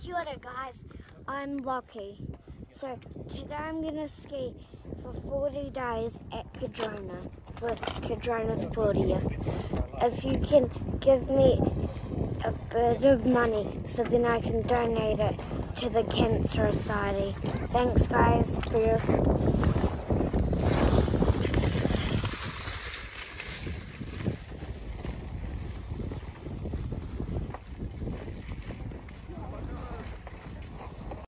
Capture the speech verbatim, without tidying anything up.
Kia ora guys, I'm Lochie. So today I'm going to ski for forty days at Cardrona for Cardrona's fortieth. If you can give me a bit of money so then I can donate it to the Cancer Society. Thanks guys for your support.